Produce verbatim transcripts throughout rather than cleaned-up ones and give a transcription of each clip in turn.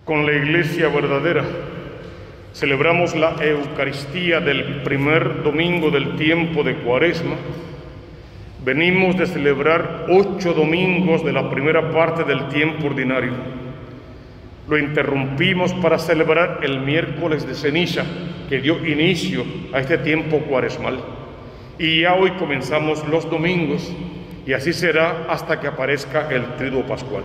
Con la Iglesia verdadera celebramos la Eucaristía del primer domingo del tiempo de Cuaresma. Venimos de celebrar ocho domingos de la primera parte del tiempo ordinario. Lo interrumpimos para celebrar el miércoles de ceniza, que dio inicio a este tiempo cuaresmal. Y ya hoy comenzamos los domingos, y así será hasta que aparezca el Triduo Pascual.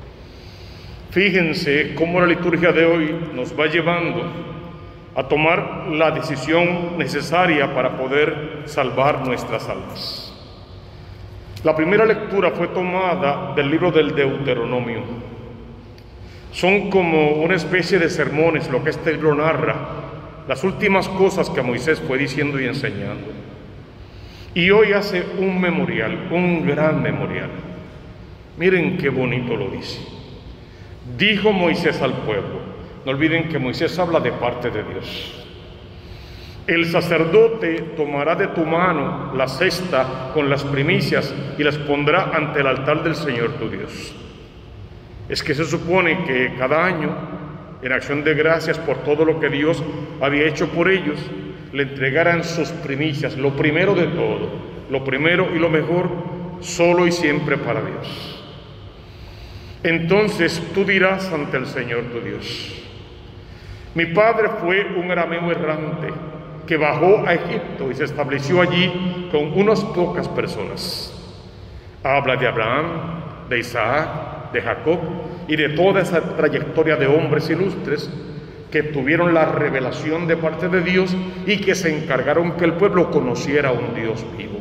Fíjense cómo la liturgia de hoy nos va llevando a tomar la decisión necesaria para poder salvar nuestras almas. La primera lectura fue tomada del libro del Deuteronomio. Son como una especie de sermones, lo que este libro narra, las últimas cosas que Moisés fue diciendo y enseñando. Y hoy hace un memorial, un gran memorial. Miren qué bonito lo dice. Dijo Moisés al pueblo, no olviden que Moisés habla de parte de Dios: el sacerdote tomará de tu mano la cesta con las primicias y las pondrá ante el altar del Señor tu Dios. Es que se supone que cada año, en acción de gracias por todo lo que Dios había hecho por ellos, le entregaran sus primicias, lo primero de todo, lo primero y lo mejor, solo y siempre para Dios. Entonces tú dirás ante el Señor tu Dios: mi padre fue un arameo errante que bajó a Egipto y se estableció allí con unas pocas personas. Habla de Abraham, de Isaac, de Jacob y de toda esa trayectoria de hombres ilustres que tuvieron la revelación de parte de Dios y que se encargaron que el pueblo conociera a un Dios vivo.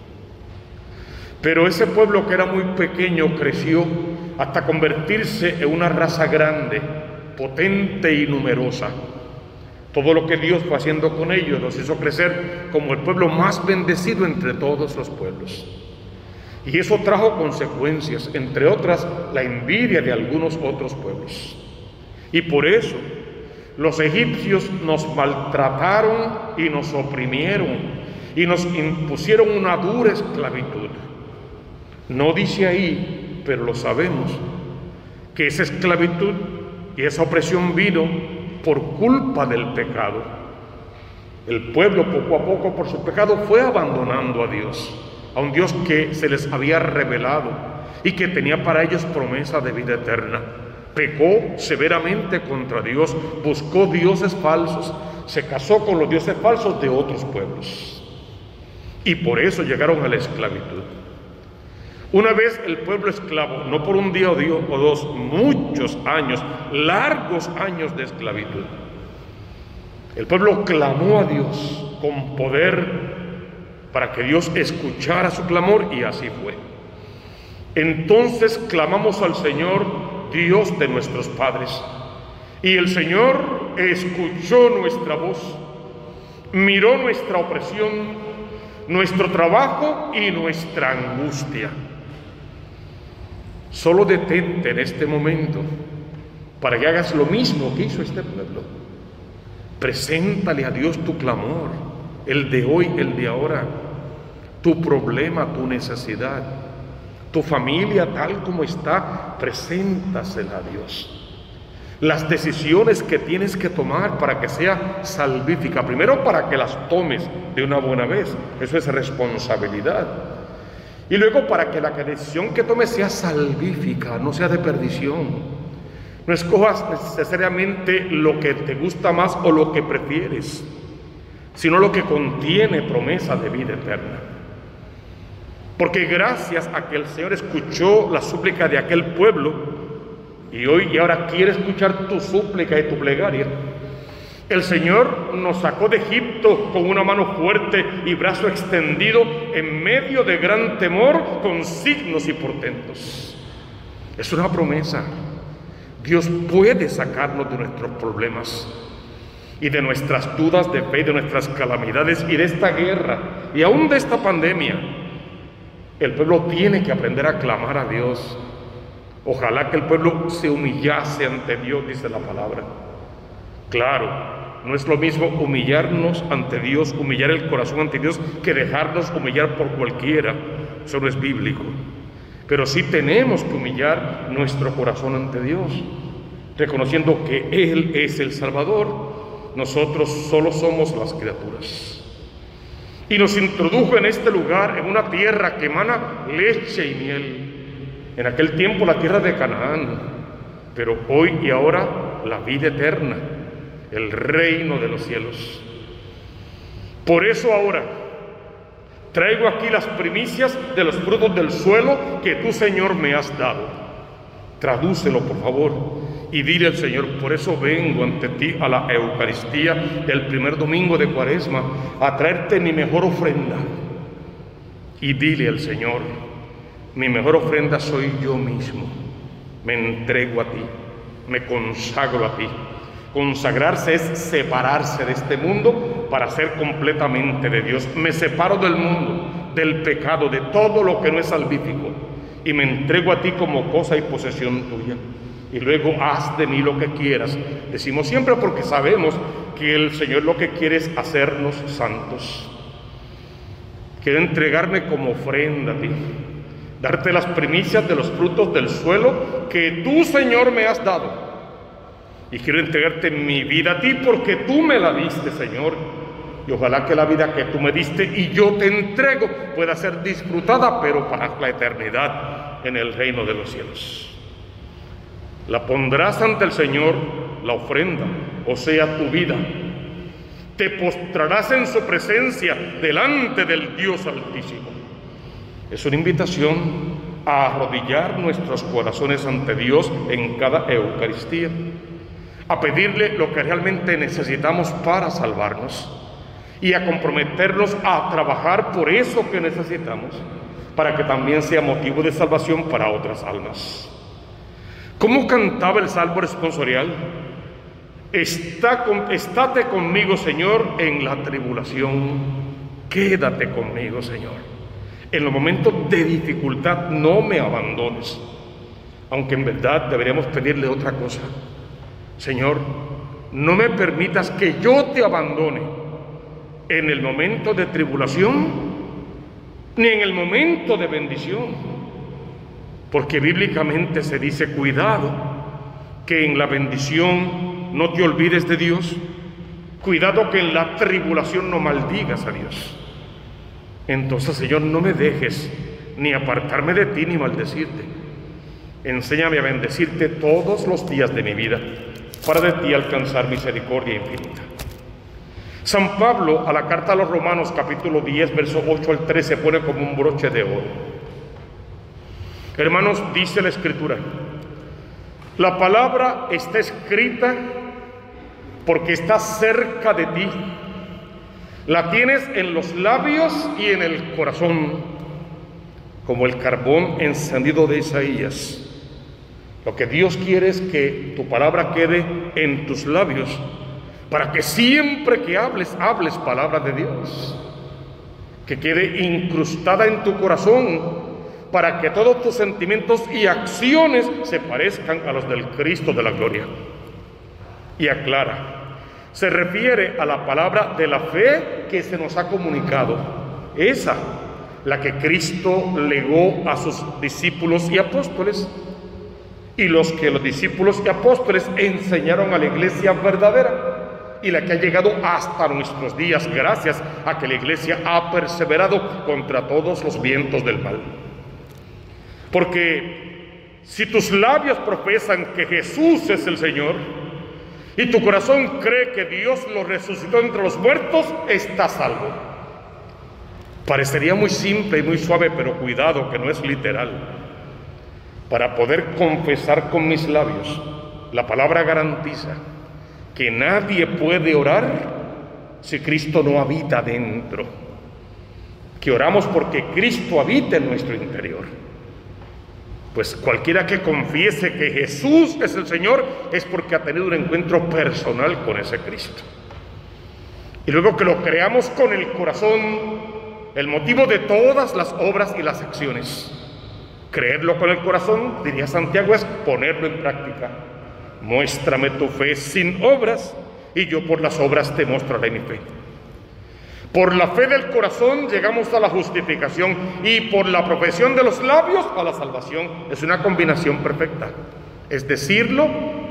Pero ese pueblo, que era muy pequeño, creció hasta convertirse en una raza grande, potente y numerosa. Todo lo que Dios fue haciendo con ellos los hizo crecer como el pueblo más bendecido entre todos los pueblos. Y eso trajo consecuencias, entre otras, la envidia de algunos otros pueblos. Y por eso los egipcios nos maltrataron y nos oprimieron y nos impusieron una dura esclavitud. No dice ahí, pero lo sabemos, que esa esclavitud y esa opresión vino por culpa del pecado. El pueblo, poco a poco, por su pecado, fue abandonando a Dios, a un Dios que se les había revelado y que tenía para ellos promesa de vida eterna. Pecó severamente contra Dios, buscó dioses falsos, se casó con los dioses falsos de otros pueblos. Y por eso llegaron a la esclavitud. Una vez el pueblo esclavo, no por un día o dos, muchos años, largos años de esclavitud, el pueblo clamó a Dios con poder para que Dios escuchara su clamor, y así fue. Entonces clamamos al Señor, Dios de nuestros padres, y el Señor escuchó nuestra voz, miró nuestra opresión, nuestro trabajo y nuestra angustia. Solo detente en este momento para que hagas lo mismo que hizo este pueblo. Preséntale a Dios tu clamor, el de hoy, el de ahora, tu problema, tu necesidad, tu familia tal como está, preséntasela a Dios. Las decisiones que tienes que tomar para que sea salvífica, primero para que las tomes de una buena vez, eso es responsabilidad. Y luego para que la decisión que tomes sea salvífica, no sea de perdición. No escojas necesariamente lo que te gusta más o lo que prefieres, sino lo que contiene promesa de vida eterna. Porque gracias a que el Señor escuchó la súplica de aquel pueblo, y hoy y ahora quiere escuchar tu súplica y tu plegaria, el Señor nos sacó de Egipto con una mano fuerte y brazo extendido en medio de gran temor, con signos y portentos. Es una promesa. Dios puede sacarnos de nuestros problemas y de nuestras dudas de fe, de nuestras calamidades y de esta guerra y aún de esta pandemia. El pueblo tiene que aprender a clamar a Dios. Ojalá que el pueblo se humillase ante Dios, dice la palabra. Claro, no es lo mismo humillarnos ante Dios, humillar el corazón ante Dios, que dejarnos humillar por cualquiera. Eso no es bíblico. Pero sí tenemos que humillar nuestro corazón ante Dios. reconociendo que Él es el Salvador. Nosotros solo somos las criaturas. Y nos introdujo en este lugar, en una tierra que emana leche y miel. En aquel tiempo la tierra de Canaán, pero hoy y ahora la vida eterna, el reino de los cielos. Por eso ahora traigo aquí las primicias de los frutos del suelo que tú, Señor, me has dado. Tradúcelo, por favor, y dile al Señor: por eso vengo ante ti a la Eucaristía del primer domingo de Cuaresma, a traerte mi mejor ofrenda. Y dile al Señor: mi mejor ofrenda soy yo mismo. Me entrego a ti, me consagro a ti. Consagrarse es separarse de este mundo para ser completamente de Dios. Me separo del mundo, del pecado, de todo lo que no es salvífico, y me entrego a ti como cosa y posesión tuya. Y luego haz de mí lo que quieras. Decimos siempre porque sabemos que el Señor lo que quiere es hacernos santos. Quiero entregarme como ofrenda a ti, darte las primicias de los frutos del suelo que tú, Señor, me has dado. Y quiero entregarte mi vida a ti porque tú me la diste, Señor. Y ojalá que la vida que tú me diste y yo te entrego pueda ser disfrutada, pero para la eternidad en el reino de los cielos. La pondrás ante el Señor, la ofrenda, o sea, tu vida. Te postrarás en su presencia delante del Dios Altísimo. Es una invitación a arrodillar nuestros corazones ante Dios en cada Eucaristía, a pedirle lo que realmente necesitamos para salvarnos y a comprometernos a trabajar por eso que necesitamos, para que también sea motivo de salvación para otras almas. ¿Cómo cantaba el Salmo responsorial? Está con, estate conmigo, Señor, en la tribulación. Quédate conmigo, Señor. En los momentos de dificultad no me abandones. Aunque en verdad deberíamos pedirle otra cosa. Señor, no me permitas que yo te abandone en el momento de tribulación, ni en el momento de bendición. Porque bíblicamente se dice: cuidado, que en la bendición no te olvides de Dios. Cuidado que en la tribulación no maldigas a Dios. Entonces, Señor, no me dejes ni apartarme de ti ni maldecirte. Enséñame a bendecirte todos los días de mi vida, para de ti alcanzar misericordia infinita. San Pablo, a la carta a los Romanos, capítulo diez, verso ocho al trece, pone como un broche de oro. Hermanos, dice la Escritura: la palabra está escrita porque está cerca de ti. La tienes en los labios y en el corazón, como el carbón encendido de Isaías. Lo que Dios quiere es que tu palabra quede en tus labios, para que siempre que hables, hables palabra de Dios. Que quede incrustada en tu corazón, para que todos tus sentimientos y acciones se parezcan a los del Cristo de la gloria. Y aclara, se refiere a la palabra de la fe que se nos ha comunicado, esa, la que Cristo legó a sus discípulos y apóstoles, y los que los discípulos y apóstoles enseñaron a la iglesia verdadera, y la que ha llegado hasta nuestros días gracias a que la iglesia ha perseverado contra todos los vientos del mal. Porque si tus labios profesan que Jesús es el Señor y tu corazón cree que Dios lo resucitó entre los muertos, estás salvo. Parecería muy simple y muy suave, pero cuidado que no es literal. Para poder confesar con mis labios, la palabra garantiza que nadie puede orar si Cristo no habita dentro. Que oramos porque Cristo habita en nuestro interior. Pues cualquiera que confiese que Jesús es el Señor es porque ha tenido un encuentro personal con ese Cristo. Y luego que lo creamos con el corazón, el motivo de todas las obras y las acciones. Creerlo con el corazón, diría Santiago, es ponerlo en práctica. Muéstrame tu fe sin obras y yo por las obras te mostraré mi fe. Por la fe del corazón llegamos a la justificación y por la profesión de los labios a la salvación. Es una combinación perfecta. Es decirlo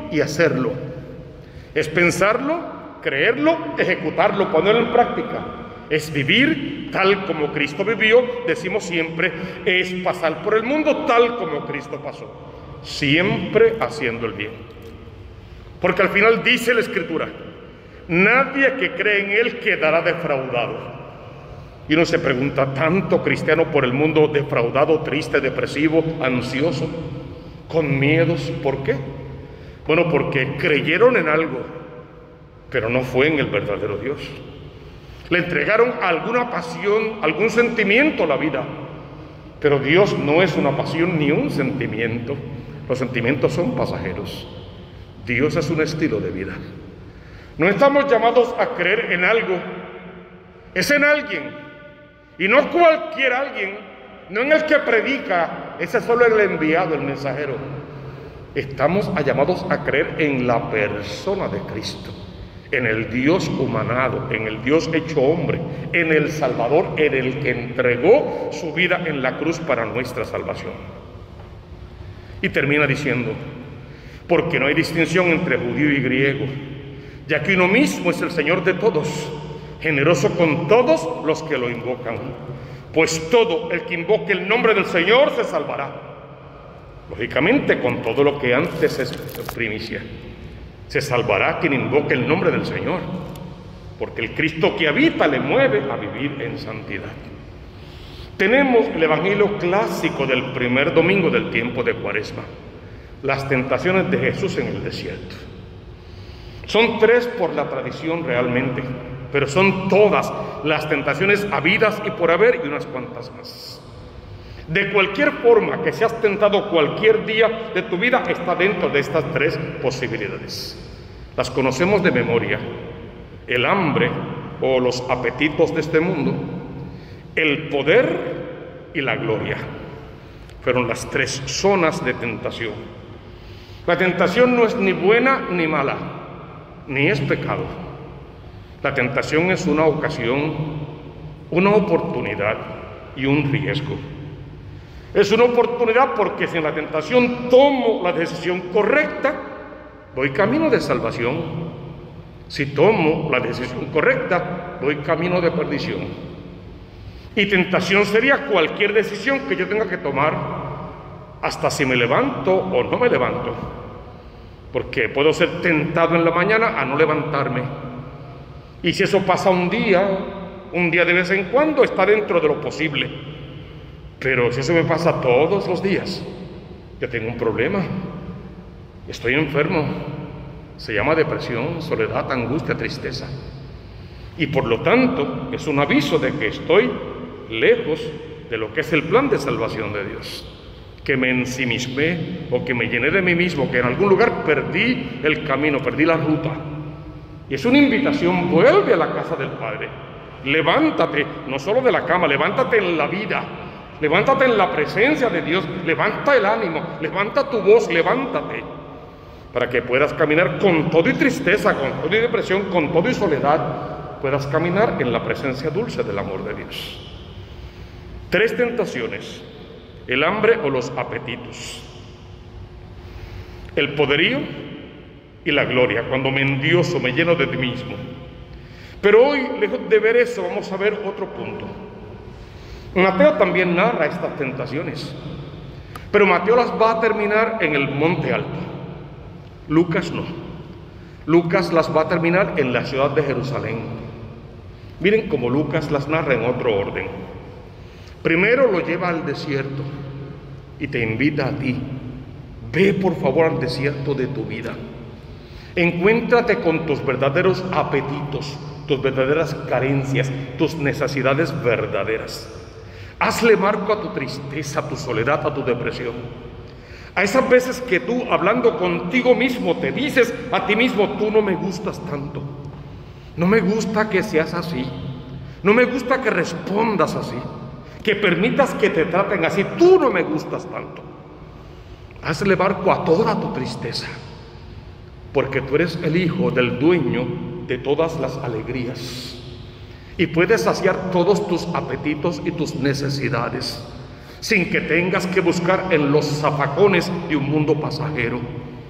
y hacerlo. Es pensarlo, creerlo, ejecutarlo, ponerlo en práctica. Es vivir tal como Cristo vivió, decimos siempre, es pasar por el mundo tal como Cristo pasó, siempre haciendo el bien. Porque al final dice la Escritura, nadie que cree en Él quedará defraudado. Y uno se pregunta, ¿tanto cristiano por el mundo defraudado, triste, depresivo, ansioso, con miedos? ¿Por qué? Bueno, porque creyeron en algo, pero no fue en el verdadero Dios. Le entregaron alguna pasión, algún sentimiento a la vida, pero Dios no es una pasión ni un sentimiento. Los sentimientos son pasajeros. Dios es un estilo de vida. No estamos llamados a creer en algo, es en alguien. Y no cualquier alguien, no en el que predica, ese es solo el enviado, el mensajero. Estamos llamados a creer en la persona de Cristo, en el Dios humanado, en el Dios hecho hombre, en el Salvador, en el que entregó su vida en la cruz para nuestra salvación. Y termina diciendo, porque no hay distinción entre judío y griego, ya que uno mismo es el Señor de todos, generoso con todos los que lo invocan, pues todo el que invoque el nombre del Señor se salvará. Lógicamente, con todo lo que antes es primicia, se salvará quien invoque el nombre del Señor, porque el Cristo que habita le mueve a vivir en santidad. Tenemos el evangelio clásico del primer domingo del tiempo de Cuaresma, las tentaciones de Jesús en el desierto. Son tres por la tradición realmente, pero son todas las tentaciones habidas y por haber y unas cuantas más. De cualquier forma que seas tentado cualquier día de tu vida, está dentro de estas tres posibilidades. Las conocemos de memoria: el hambre o los apetitos de este mundo, el poder y la gloria. Fueron las tres zonas de tentación. La tentación no es ni buena ni mala, ni es pecado. La tentación es una ocasión, una oportunidad y un riesgo. Es una oportunidad porque si en la tentación tomo la decisión correcta, voy camino de salvación. Si tomo la decisión correcta, voy camino de perdición. Y tentación sería cualquier decisión que yo tenga que tomar, hasta si me levanto o no me levanto. Porque puedo ser tentado en la mañana a no levantarme. Y si eso pasa un día, un día de vez en cuando, está dentro de lo posible. Pero si eso me pasa todos los días, yo tengo un problema. Estoy enfermo. Se llama depresión, soledad, angustia, tristeza. Y por lo tanto, es un aviso de que estoy lejos de lo que es el plan de salvación de Dios. Que me ensimismé o que me llené de mí mismo, que en algún lugar perdí el camino, perdí la ruta. Y es una invitación: vuelve a la casa del Padre. Levántate, no solo de la cama, levántate en la vida. Levántate en la presencia de Dios, levanta el ánimo, levanta tu voz, levántate, para que puedas caminar con todo y tristeza, con todo y depresión, con todo y soledad, puedas caminar en la presencia dulce del amor de Dios. Tres tentaciones: el hambre o los apetitos, el poderío y la gloria, cuando me endioso, me lleno de ti mismo. Pero hoy, lejos de ver eso, vamos a ver otro punto. Mateo también narra estas tentaciones, pero Mateo las va a terminar en el monte alto. Lucas no. Lucas las va a terminar en la ciudad de Jerusalén. Miren cómo Lucas las narra en otro orden. Primero lo lleva al desierto y te invita a ti: ve por favor al desierto de tu vida. Encuéntrate con tus verdaderos apetitos, tus verdaderas carencias, tus necesidades verdaderas. Hazle marco a tu tristeza, a tu soledad, a tu depresión. A esas veces que tú, hablando contigo mismo, te dices a ti mismo: tú no me gustas tanto. No me gusta que seas así. No me gusta que respondas así. Que permitas que te traten así. Tú no me gustas tanto. Hazle marco a toda tu tristeza, porque tú eres el hijo del dueño de todas las alegrías. Y puedes saciar todos tus apetitos y tus necesidades sin que tengas que buscar en los zafacones de un mundo pasajero.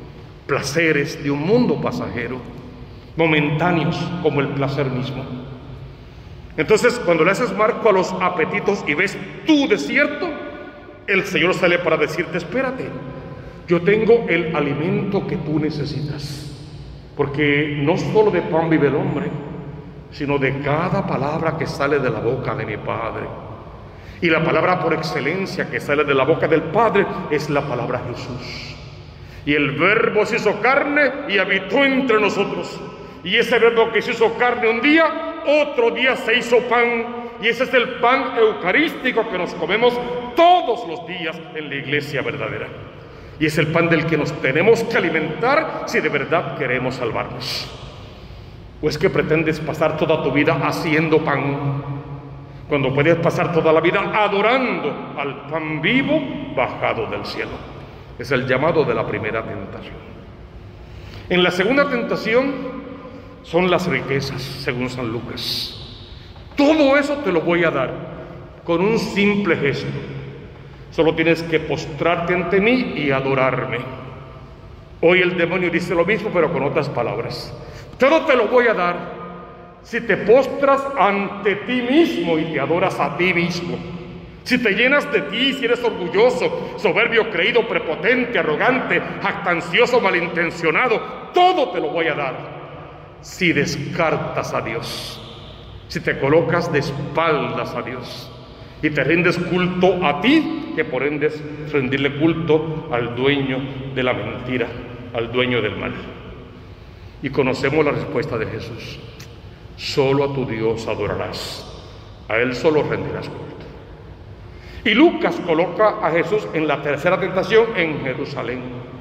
placeres de un mundo pasajero, momentáneos como el placer mismo. Entonces, cuando le haces marco a los apetitos y ves tu desierto, el Señor sale para decirte: espérate, yo tengo el alimento que tú necesitas. Porque no solo de pan vive el hombre, sino de cada palabra que sale de la boca de mi Padre. Y la palabra por excelencia que sale de la boca del Padre es la palabra Jesús. Y el Verbo se hizo carne y habitó entre nosotros. Y ese Verbo que se hizo carne un día, otro día se hizo pan. Y ese es el pan eucarístico que nos comemos todos los días en la iglesia verdadera. Y es el pan del que nos tenemos que alimentar si de verdad queremos salvarnos. ¿O es que pretendes pasar toda tu vida haciendo pan, cuando puedes pasar toda la vida adorando al pan vivo bajado del cielo? Es el llamado de la primera tentación. En la segunda tentación son las riquezas, según San Lucas. Todo eso te lo voy a dar con un simple gesto. Solo tienes que postrarte ante mí y adorarme. Hoy el demonio dice lo mismo, pero con otras palabras. Todo te lo voy a dar si te postras ante ti mismo y te adoras a ti mismo. Si te llenas de ti, si eres orgulloso, soberbio, creído, prepotente, arrogante, jactancioso, malintencionado, todo te lo voy a dar si descartas a Dios, si te colocas de espaldas a Dios y te rindes culto a ti, que por ende es rendirle culto al dueño de la mentira, al dueño del mal. Y conocemos la respuesta de Jesús: solo a tu Dios adorarás, a Él solo rendirás culto. Y Lucas coloca a Jesús en la tercera tentación en Jerusalén.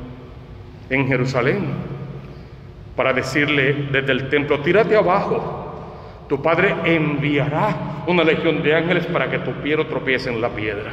En Jerusalén, para decirle desde el templo: tírate abajo, tu Padre enviará una legión de ángeles para que tu pie no tropiece en la piedra.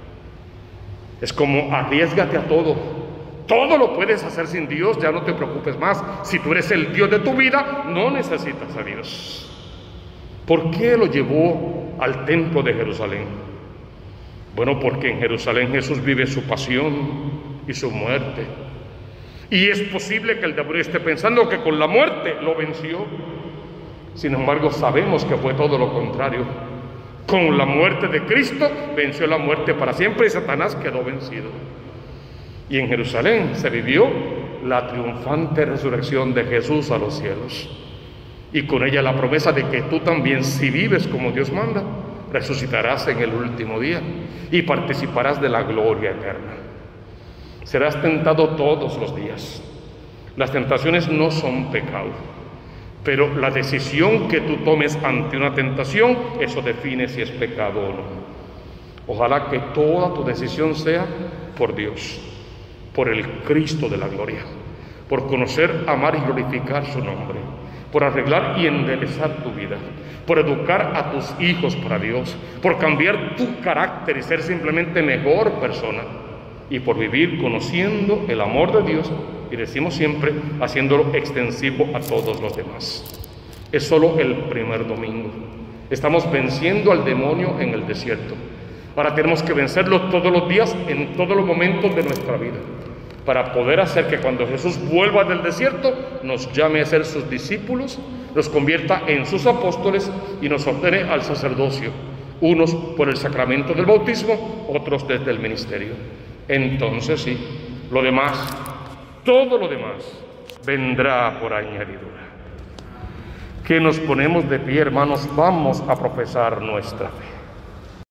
Es como: arriésgate a todo, todo lo puedes hacer sin Dios, ya no te preocupes más. Si tú eres el Dios de tu vida, no necesitas a Dios. ¿Por qué lo llevó al templo de Jerusalén? Bueno, porque en Jerusalén Jesús vive su pasión y su muerte. Y es posible que el demonio esté pensando que con la muerte lo venció. Sin embargo, sabemos que fue todo lo contrario. Con la muerte de Cristo venció la muerte para siempre y Satanás quedó vencido. Y en Jerusalén se vivió la triunfante resurrección de Jesús a los cielos. Y con ella la promesa de que tú también, si vives como Dios manda, resucitarás en el último día y participarás de la gloria eterna. Serás tentado todos los días. Las tentaciones no son pecado, pero la decisión que tú tomes ante una tentación, eso define si es pecado o no. Ojalá que toda tu decisión sea por Dios, por el Cristo de la gloria, por conocer, amar y glorificar su nombre, por arreglar y enderezar tu vida, por educar a tus hijos para Dios, por cambiar tu carácter y ser simplemente mejor persona, y por vivir conociendo el amor de Dios, y decimos siempre, haciéndolo extensivo a todos los demás. Es solo el primer domingo. Estamos venciendo al demonio en el desierto. Ahora tenemos que vencerlo todos los días, en todos los momentos de nuestra vida, para poder hacer que cuando Jesús vuelva del desierto, nos llame a ser sus discípulos, nos convierta en sus apóstoles y nos ordene al sacerdocio, unos por el sacramento del bautismo, otros desde el ministerio. Entonces sí, lo demás, todo lo demás, vendrá por añadidura. Que nos ponemos de pie, hermanos, vamos a profesar nuestra fe.